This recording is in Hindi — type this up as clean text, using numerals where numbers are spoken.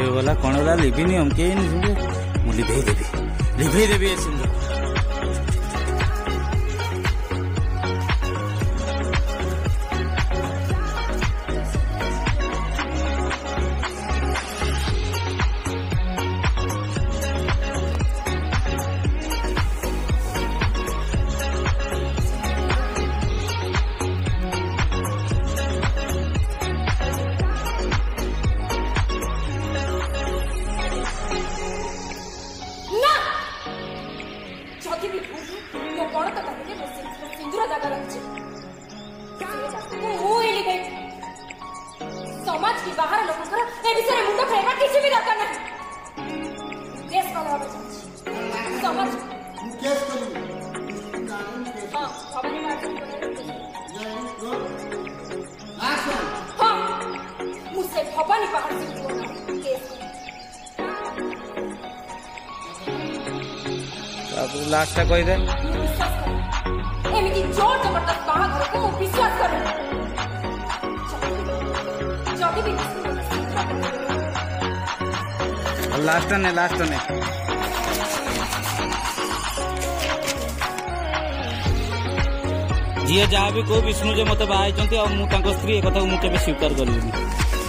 ଝିଅ ଗଲା କଣ ହେଲା ଲିଭିନି ଅମକେଇନି ମୁଁ ଲିଭେଇ ଦେବି ଏ ସିନ୍ଦୁର। समाज की बाहर लोगों को ए विषय में मुंडा फेंका किसी भी दरकार नहीं। देश का लाभ समाज केस करेंगे। हां भवानी मार्केट हां मुझसे भवानी बाहर से केस अब लास्ट टा कहि दे एमिति जोर जबरदस्त बाहर को विश्वास करें। लास्ट ने जी जहाँ भी कहो विष्णु जो मत बाहर स्त्री एक स्वीकार करी।